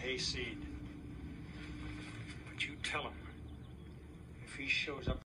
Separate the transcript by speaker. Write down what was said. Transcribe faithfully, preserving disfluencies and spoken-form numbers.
Speaker 1: hayseed. But you tell him, if he shows up